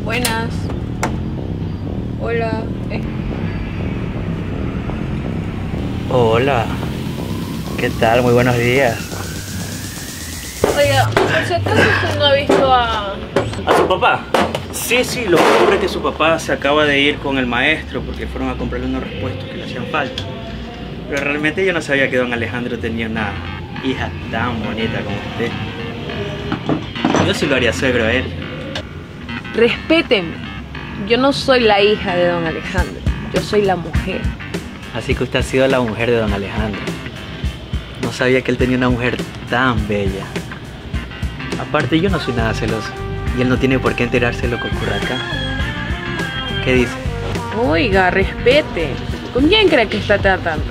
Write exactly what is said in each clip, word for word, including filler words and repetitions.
Buenas. Hola. Eh. Hola. ¿Qué tal? Muy buenos días. Oiga, por si acaso usted no ha visto a... ¿A su papá? Sí, sí, lo que ocurre es que su papá se acaba de ir con el maestro porque fueron a comprarle unos repuestos que le hacían falta. Pero realmente yo no sabía que don Alejandro tenía una hija tan bonita como usted. Yo sí lo haría suegro a él. Respéteme. Yo no soy la hija de don Alejandro. Yo soy la mujer. Así que usted ha sido la mujer de don Alejandro. No sabía que él tenía una mujer tan bella. Aparte, yo no soy nada celoso. Y él no tiene por qué enterarse de lo que ocurre acá. ¿Qué dice? Oiga, respete. ¿Con quién cree que está tratando?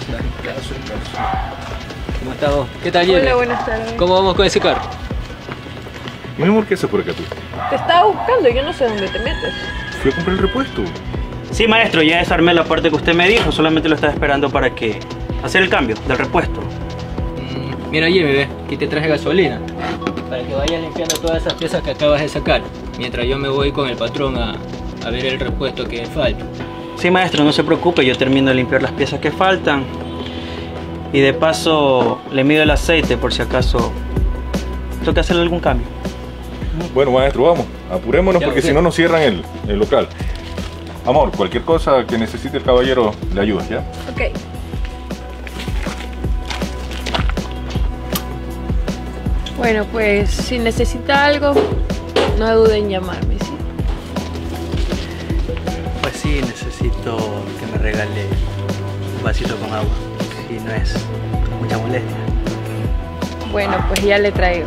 ¿Cómo estás vos? ¿Qué tal, Jenny? Hola, buenas tardes. ¿Cómo vamos con ese carro? Mi amor, ¿qué haces por acá tú? Te estaba buscando, yo no sé dónde te metes. Fui a comprar el repuesto. Sí, maestro, ya desarmé la parte que usted me dijo. Solamente lo estaba esperando para que... hacer el cambio del repuesto. Mm, mira, Jimmy, ve, aquí te traje gasolina. Para que vayas limpiando todas esas piezas que acabas de sacar. Mientras yo me voy con el patrón a, a ver el repuesto que falta. Sí, maestro, no se preocupe. Yo termino de limpiar las piezas que faltan. Y de paso, le mido el aceite por si acaso toca hacerle algún cambio. Bueno, maestro, vamos. Apurémonos Ya, porque ok. si no nos cierran el, el local. Amor, cualquier cosa que necesite el caballero, le ayudas, ¿ya? Ok. Bueno, pues si necesita algo, no dude en llamarme, ¿sí? Pues sí, necesito que me regale un vasito con agua. Si no es mucha molestia. Bueno, pues ya le traigo.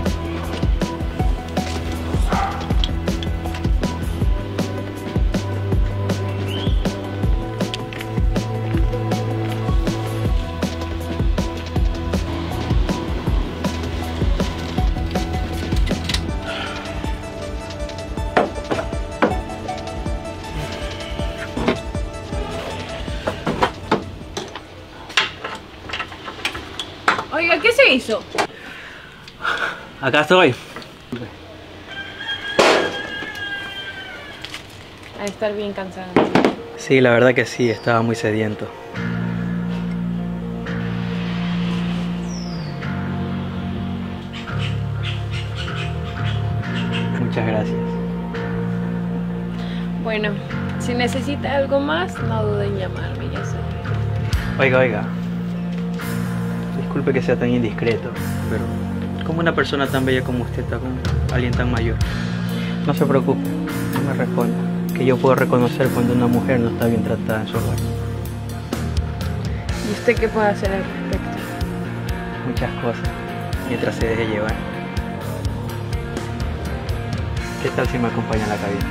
Oiga, ¿qué se hizo? Acá estoy. A estar bien cansada. Sí, la verdad que sí, estaba muy sediento. Muchas gracias. Bueno, si necesita algo más, no dude en llamarme, ya sé. Oiga, oiga. Disculpe que sea tan indiscreto, pero como una persona tan bella como usted está con alguien tan mayor, no se preocupe, no me responda, que yo puedo reconocer cuando una mujer no está bien tratada en su hogar. ¿Y usted qué puede hacer al respecto? Muchas cosas, mientras se deje llevar. ¿Qué tal si me acompaña a la cabina?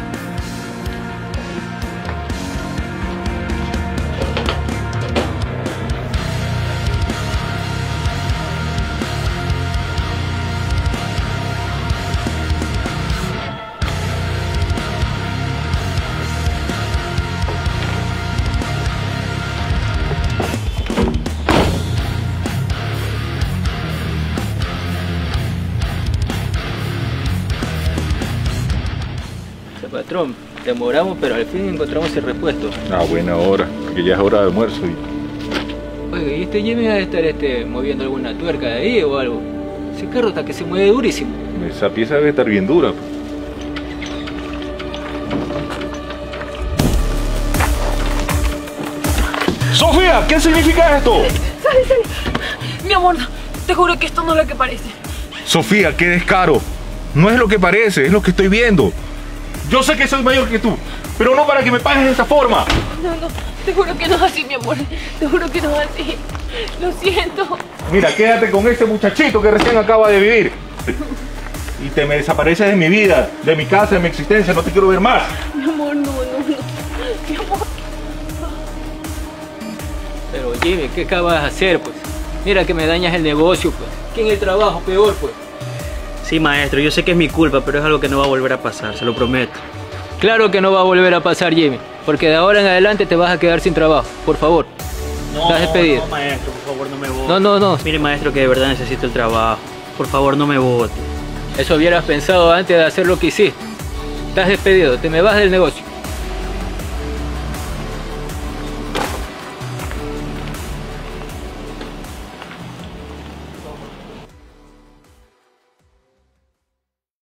Patrón, demoramos, pero al fin encontramos el repuesto. A buena hora, porque ya es hora de almuerzo y... Oiga, ¿y este Jimmy va a estar este, moviendo alguna tuerca de ahí o algo? Ese carro está que se mueve durísimo. Esa pieza debe estar bien dura. ¡Sofía! ¿Qué significa esto? ¡Sale, sale! Mi amor, te juro que esto no es lo que parece. Sofía, qué descaro. No es lo que parece, es lo que estoy viendo. Yo sé que soy mayor que tú, pero no para que me pagues de esta forma. No, no, te juro que no es así, mi amor. Te juro que no es así. Lo siento. Mira, quédate con ese muchachito que recién acaba de vivir. Y te me desapareces de mi vida, de mi casa, de mi existencia. No te quiero ver más. Mi amor, no, no, no. Mi amor. Pero Jimmy, ¿qué acabas de hacer, pues? Mira que me dañas el negocio, pues. Que en el trabajo, peor, pues. Sí, maestro, yo sé que es mi culpa, pero es algo que no va a volver a pasar, se lo prometo. Claro que no va a volver a pasar, Jimmy. Porque de ahora en adelante te vas a quedar sin trabajo. Por favor. No, Estás despedido. no, maestro, por favor, no me vote. No, no, no. Mire, maestro, que de verdad necesito el trabajo. Por favor, no me vote. Eso hubieras pensado antes de hacer lo que hiciste. Estás despedido, te me vas del negocio.